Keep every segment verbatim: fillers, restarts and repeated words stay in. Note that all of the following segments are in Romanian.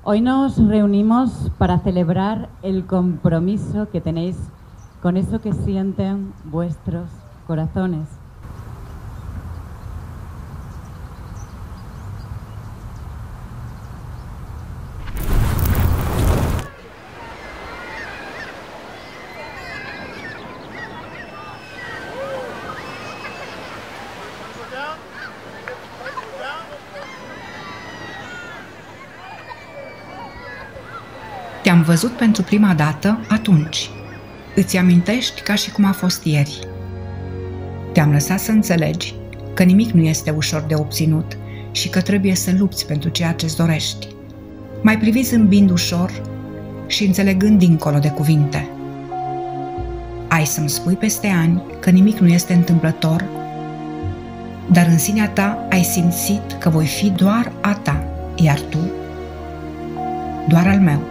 Hoy nos reunimos para celebrar el compromiso que tenéis con eso que sienten vuestros corazones. Te-am văzut pentru prima dată atunci. Îți amintești ca și cum a fost ieri. Te-am lăsat să înțelegi că nimic nu este ușor de obținut și că trebuie să lupți pentru ceea ce-ți dorești. M-ai privit zâmbind ușor și înțelegând dincolo de cuvinte. Ai să-mi spui peste ani că nimic nu este întâmplător, dar în sinea ta ai simțit că voi fi doar a ta, iar tu doar al meu.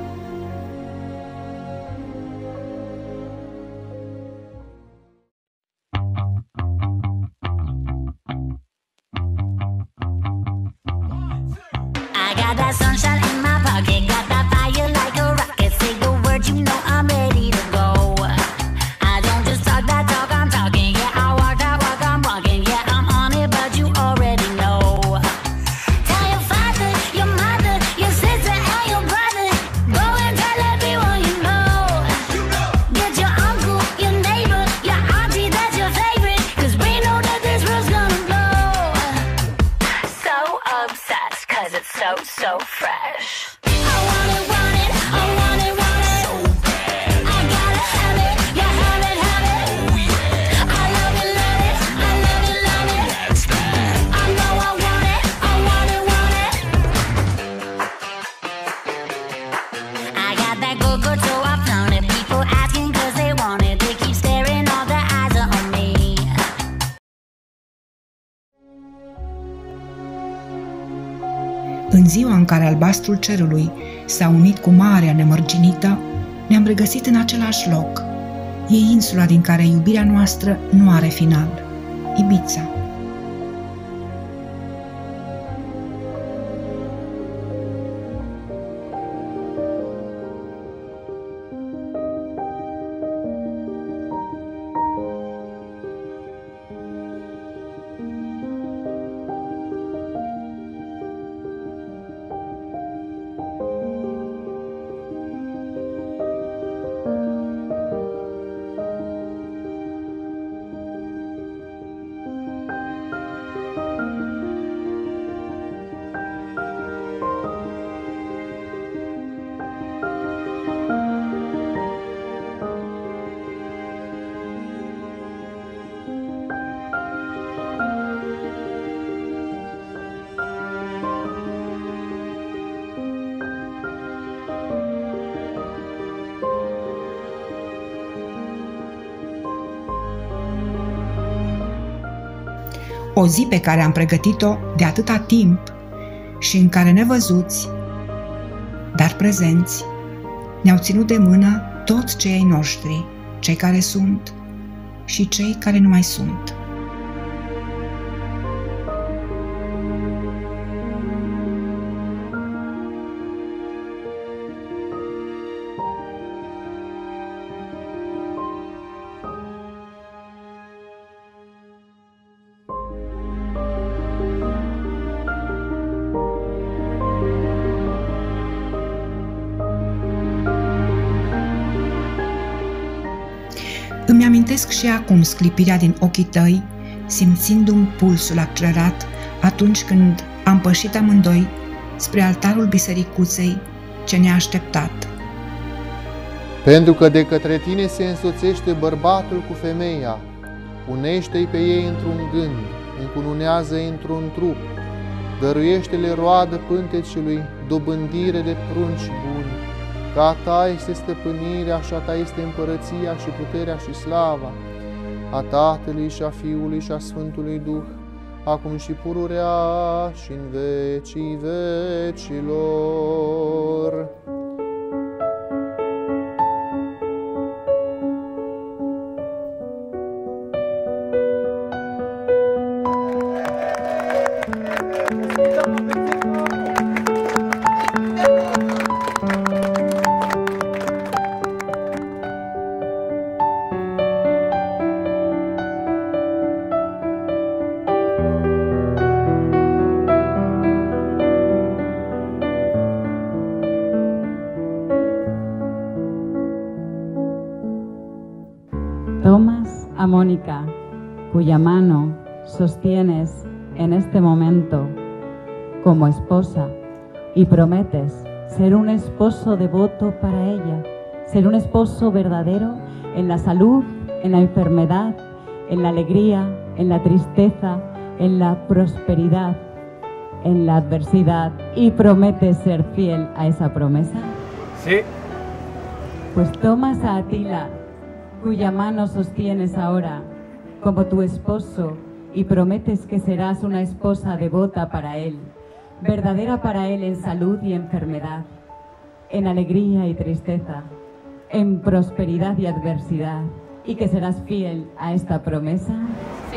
În ziua în care albastrul cerului s-a unit cu marea nemărginită, ne-am regăsit în același loc. E insula din care iubirea noastră nu are final, Ibiza. O zi pe care am pregătit-o de atâta timp și în care nevăzuți, dar prezenți, ne-au ținut de mână toți cei ai noștri, cei care sunt și cei care nu mai sunt. Îmi amintesc și acum sclipirea din ochii tăi, simțindu-mi pulsul accelerat atunci când am pășit amândoi spre altarul bisericuței ce ne-a așteptat. Pentru că de către tine se însoțește bărbatul cu femeia, unește-i pe ei într-un gând, încununează-i într-un trup, dăruiește-le roadă pântecului, dobândire de prunci buni. Ca a ta este stăpânirea, așa ta este împărăția și puterea și slava a Tatălui și a Fiului și a Sfântului Duh, acum și pururea și în vecii vecilor. Thank you. a Mónica, cuya mano sostienes en este momento como esposa y prometes ser un esposo devoto para ella, ser un esposo verdadero en la salud, en la enfermedad, en la alegría, en la tristeza, en la prosperidad, en la adversidad, y prometes ser fiel a esa promesa. Sí. Pues tomas a Atila, cuya mano sostienes ahora, como tu esposo, y prometes que serás una esposa devota para él, verdadera para él en salud y enfermedad, en alegría y tristeza, en prosperidad y adversidad, y que serás fiel a esta promesa. Sí.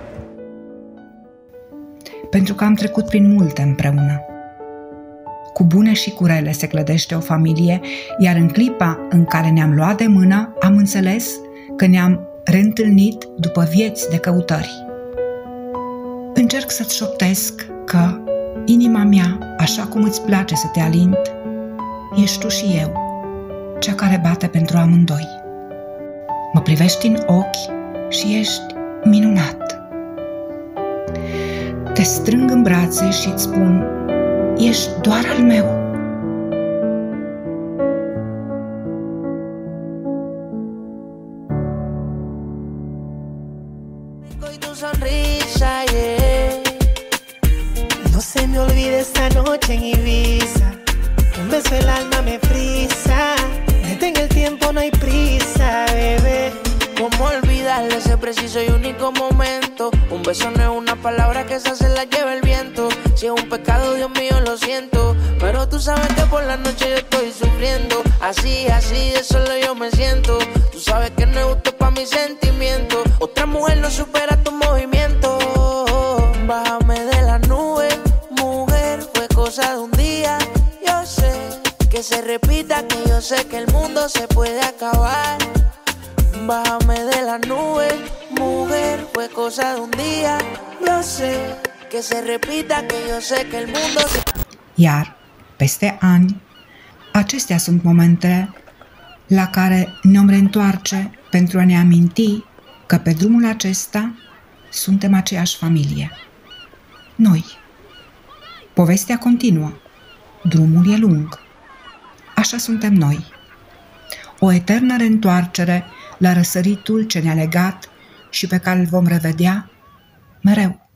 Pentru că am trecut prin multe împreună. Cu bune și cu rele se clădește o familie, iar în clipa în care ne-am luat de mână, am înțeles că ne-am reîntâlnit după vieți de căutări. Încerc să-ți șoptesc că inima mea, așa cum îți place să te alint, ești tu și eu, cea care bate pentru amândoi. Mă privești în ochi și ești minunat. Te strâng în brațe și îți spun, ești doar al meu. No se me olvide esa noche en Ibiza. Un beso el alma me frisa. Detén el tiempo, no hay prisa, bebé. ¿Cómo olvidarle ese preciso y único momento? Un beso no es una palabra que esa se la lleva el viento. Si es un pecado, Dios mío, lo siento. Pero tú sabes que por la noche yo estoy sufriendo. Así, así, de solo yo me siento. Tú sabes que no es justo pa' mis sentimientos. Otra mujer no supera tu movimiento. Bájame de la nube, mujer, fue cosa de un día. Yo sé que se repita, que yo sé que el mundo se puede acabar. Bájame de la nube, mujer, fue cosa de un día. Yo sé que se repita, que yo sé que el mundo se... Iar, peste ani, acestea sunt momentele la care ne-om reîntoarce pentru a ne aminti că pe drumul acesta suntem aceeași familie. Noi. Povestea continuă. Drumul e lung. Așa suntem noi. O eternă reîntoarcere la răsăritul ce ne-a legat și pe care îl vom revedea mereu.